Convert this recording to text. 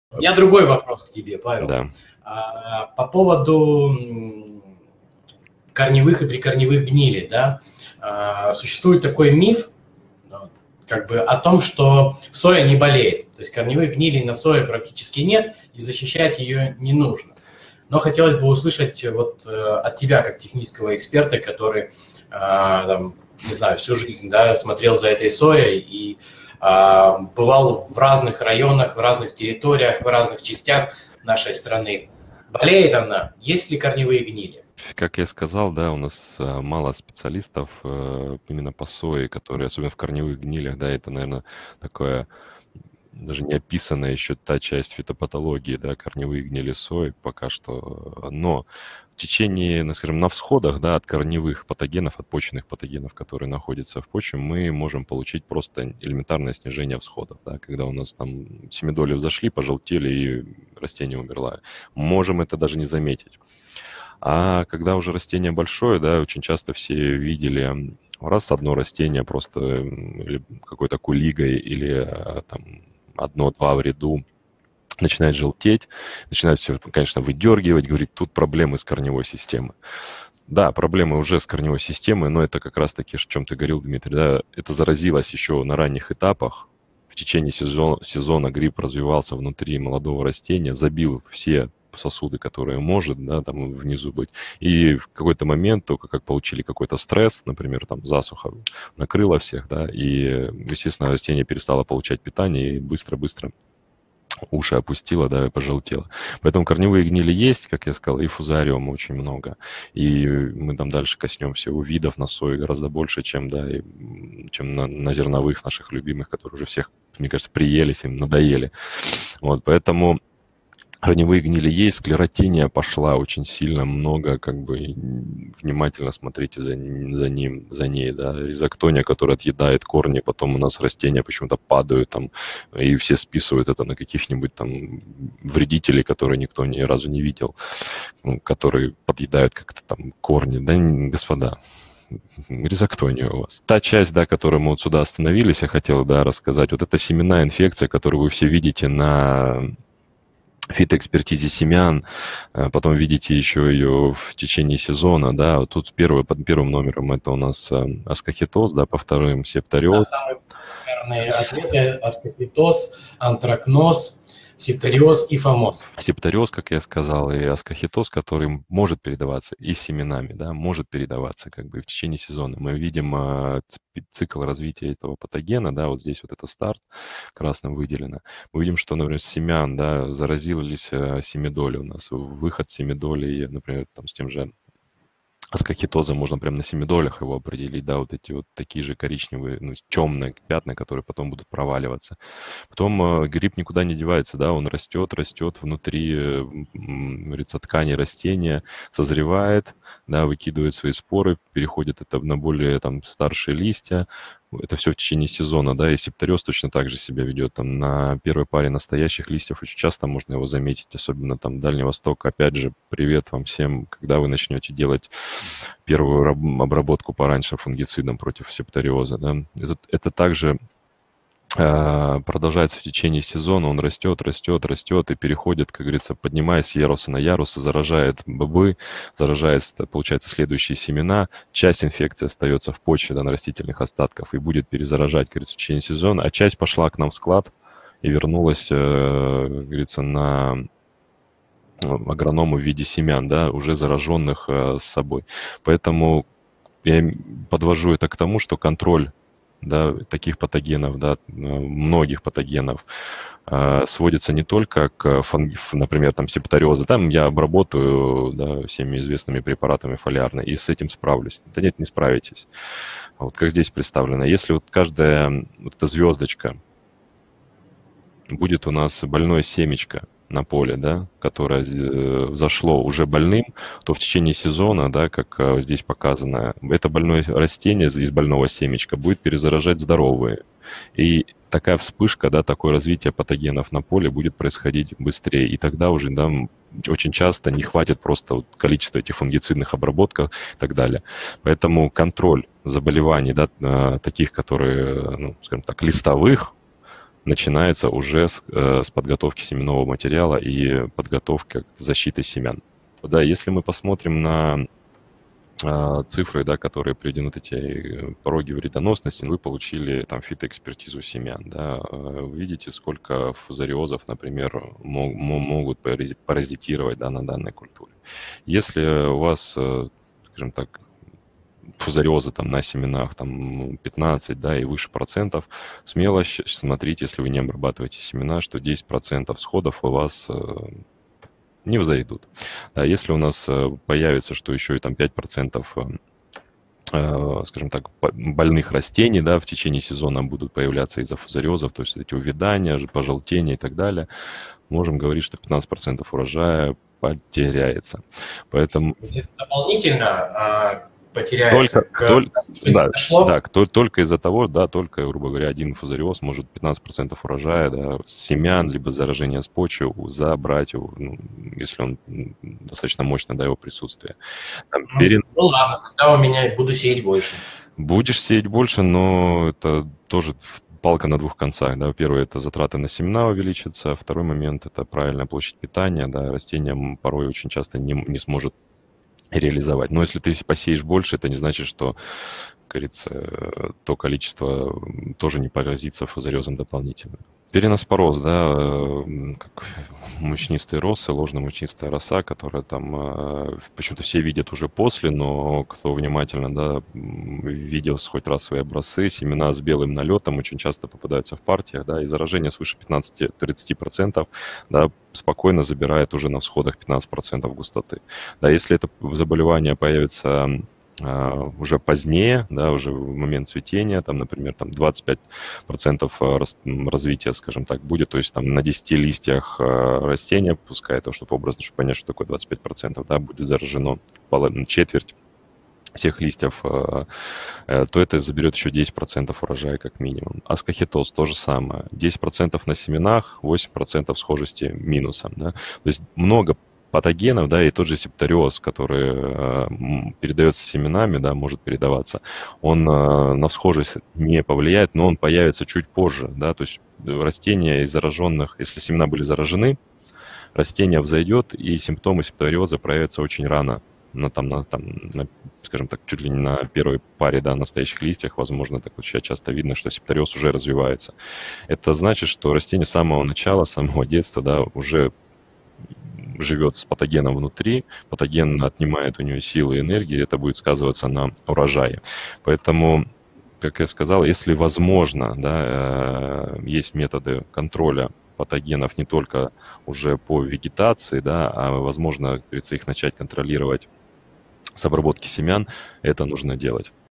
У меня другой вопрос к тебе, Павел. Да. По поводу корневых и прикорневых гнилей, да, существует такой миф, как бы о том, что соя не болеет. То есть корневых гнилей на сое практически нет, и защищать ее не нужно. Но хотелось бы услышать вот от тебя, как технического эксперта, который, там, не знаю, всю жизнь, да, смотрел за этой соей и бывал в разных районах, в разных территориях, в разных частях нашей страны. Болеет она? Есть ли корневые гнили? Как я сказал, да, у нас мало специалистов именно по сое, которые, особенно в корневых гнилях, да, это, наверное, такое даже не описанная еще та часть фитопатологии, да, корневые гнили сои пока что. Но в течение, ну, скажем, на всходах, да, от корневых патогенов, от почвенных патогенов, которые находятся в почве, мы можем получить просто элементарное снижение всходов, да, когда у нас там семидоли взошли, пожелтели и растение умерло. Можем это даже не заметить. А когда уже растение большое, да, очень часто все видели раз одно растение просто или какой-то кулигой или там одно-два в ряду начинает желтеть, начинает все, конечно, выдергивать, говорит, тут проблемы с корневой системой. Да, проблемы уже с корневой системой, но это как раз-таки, о чем ты говорил, Дмитрий, да, это заразилось еще на ранних этапах. В течение сезона гриб развивался внутри молодого растения, забил все сосуды, которые может, да, там внизу быть. И в какой-то момент, только как получили какой-то стресс, например, там засуха накрыла всех, да, и, естественно, растение перестало получать питание и быстро-быстро уши опустила, да, и пожелтела. Поэтому корневые гнили есть, как я сказал, и фузариума очень много. И мы там дальше коснемся у видов на сою гораздо больше, чем, да, чем на зерновых наших любимых, которые уже всех, мне кажется, приелись, им надоели. Вот, поэтому корневые гнили есть, склеротиния пошла очень сильно, много, как бы, внимательно смотрите за ней, да, ризоктония, которая отъедает корни, потом у нас растения почему-то падают там, и все списывают это на каких-нибудь там вредителей, которые никто ни разу не видел, которые подъедают как-то там корни, да, господа. Ризоктония у вас. Та часть, да, которую мы вот сюда остановились, я хотел, да, рассказать, вот эта семенная инфекция, которую вы все видите на фитоэкспертизе семян, потом видите еще ее в течение сезона, да, вот тут под первым номером это у нас аскохитоз, да, по вторым септориоз. Самые популярные ответы: аскохитоз, антракноз, септориоз и фомоз. Септориоз, как я сказал, и аскохитоз, который может передаваться и семенами, да, может передаваться как бы в течение сезона. Мы видим цикл развития этого патогена, да, вот здесь вот это старт красным выделено. Мы видим, что, например, с семян, да, заразились семидоли у нас, выход семидолей, например, там с тем же аскохитозом можно прямо на семидолях его определить, да, вот эти вот такие же коричневые, ну, темные пятна, которые потом будут проваливаться. Потом гриб никуда не девается, да, он растет внутри, говорится, ткани растения, созревает, да, выкидывает свои споры, переходит это на более там старшие листья. Это все в течение сезона, да, и септориоз точно так же себя ведет. Там на первой паре настоящих листьев очень часто можно его заметить, особенно там Дальний Восток. Опять же, привет вам всем, когда вы начнете делать первую обработку пораньше фунгицидом против септориоза, да. Это также продолжается в течение сезона, он растет и переходит, как говорится, поднимаясь с яруса на ярус, заражает бобы, заражает, получается, следующие семена, часть инфекции остается в почве, да, на растительных остатках и будет перезаражать, как говорится, в течение сезона, а часть пошла к нам в склад и вернулась, как говорится, на агроному в виде семян, да, уже зараженных с собой. Поэтому я подвожу это к тому, что контроль, да, таких патогенов, да, многих патогенов, сводится не только к, например, там, септориозу. Там я обработаю, да, всеми известными препаратами фолиарно и с этим справлюсь. Да нет, не справитесь. Вот как здесь представлено. Если вот каждая вот эта звездочка будет у нас больное семечко на поле, да, которое взошло уже больным, то в течение сезона, да, как здесь показано, это больное растение из больного семечка будет перезаражать здоровые. И такая вспышка, да, такое развитие патогенов на поле будет происходить быстрее. И тогда уже, да, очень часто не хватит просто вот количества этих фунгицидных обработок и так далее. Поэтому контроль заболеваний, да, таких, которые, ну, скажем так, листовых, начинается уже с подготовки семенного материала и подготовки защиты семян. Да, если мы посмотрим на цифры, да, которые приведены, вот эти пороги вредоносности, вы получили там фитоэкспертизу семян, да, вы видите, сколько фузариозов, например, могут паразитировать, да, на данной культуре. Если у вас, скажем так, фузариоза там на семенах там 15, да, и выше процентов, смело смотрите, если вы не обрабатываете семена, что 10% всходов у вас не взойдут. Да, если у нас появится, что еще и там 5%, скажем так, больных растений, да, в течение сезона будут появляться из-за фузариозов, то есть эти увядания, пожелтения и так далее, можем говорить, что 15% урожая потеряется. Поэтому... Дополнительно потеряется только из-за того, да, только, грубо говоря, один фузариоз может 15% урожая, да, семян, либо заражение с почвы забрать, ну, если он достаточно мощно, да, его присутствие. Там, ну ладно, тогда у меня буду сеять больше. Будешь сеять больше, но это тоже палка на двух концах. Да. Первый – это затраты на семена увеличатся, второй момент – это правильная площадь питания. Да. Растение порой очень часто не сможет реализовать. Но если ты посеешь больше, это не значит, что, как говорится, то количество тоже не поразится фузариозом дополнительно. Переноспороз, да, как мучнистые росы, ложно-мучнистая роса, которая там почему-то все видят уже после, но кто внимательно, да, видел хоть раз свои образцы, семена с белым налетом очень часто попадаются в партиях, да, и заражение свыше 15-30%, да, спокойно забирает уже на всходах 15% густоты. Да, если это заболевание появится уже позднее, да, уже в момент цветения, там, например, там 25% развития, скажем так, будет, то есть там на 10 листьях растения, пускай это, чтобы образно, чтобы понять, что такое 25%, да, будет заражено четверть всех листьев, то это заберет еще 10% урожая как минимум. Аскохитоз то же самое. 10% на семенах, 8% схожести минусом. Да? То есть много патогенов, да, и тот же септориоз, который передается семенами, да, может передаваться, он на схожесть не повлияет, но он появится чуть позже, да, то есть растения из зараженных, если семена были заражены, растение взойдет, и симптомы септориоза проявятся очень рано, скажем так, чуть ли не на первой паре, да, настоящих листьях, возможно, так вот сейчас часто видно, что септориоз уже развивается. Это значит, что растение с самого начала, с самого детства, да, уже живет с патогеном внутри, патоген отнимает у него силы и энергии, это будет сказываться на урожае. Поэтому, как я сказал, если возможно, да, есть методы контроля патогенов не только уже по вегетации, да, а возможно, как говорится, их начать контролировать с обработки семян, это нужно делать.